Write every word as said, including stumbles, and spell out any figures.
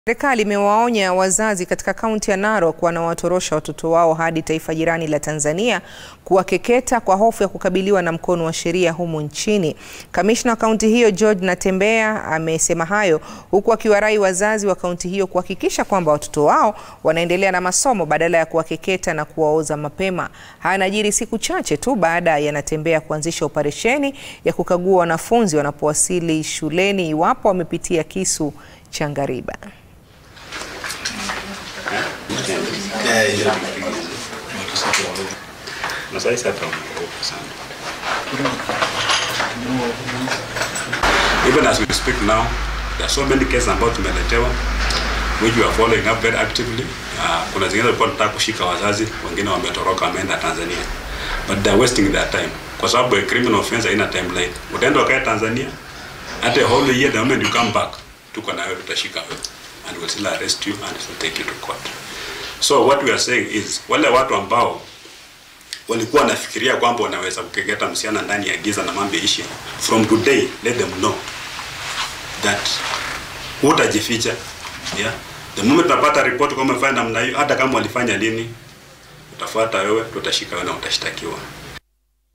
Serikali imewaonya wazazi katika kaunti ya Narok wanaowatorosha watoto wao hadi taifa jirani la Tanzania kuwakeketa kwa hofu ya kukabiliwa na mkono wa sheria humu nchini. Kamishna wa kaunti hiyo George Natembea amesema hayo huku akiwarai wazazi wa kaunti hiyo kuhakikisha kwamba watoto wao wanaendelea na masomo badala ya kuwakeketa na kuwaoza mapema. Haya yanajiri siku chache tu baada ya Natembea kuanzisha operesheni ya kukagua wanafunzi wanapowasili shuleni iwapo wamepitia kisu cha ngariba. Even as we speak now, there are so many cases about tumeletewa which we are following up very actively. Uh, kuna zingine walikuwa wanataka kushika wazazi, wengine wametoroka wameenda Tanzania, but they are wasting their time kwa sababu a criminal offense haina timeline. Utaenda wakae Tanzania at a whole year, the moment you come back tuko na wewe, tutashika wewe and we'll still arrest you and we'll take you to court. So what we are saying is, wale watu ambao walikuwa nafikiria kwamba wanaweza kukeketa msichana ndani ya giza na mambo ishi, from today let them know that hutajificha. Yeah, the moment tunapata report kama umefanya namna hiyo, hata kama walifanya lini, utafuata wewe, tutashika wewe na utashtakiwa.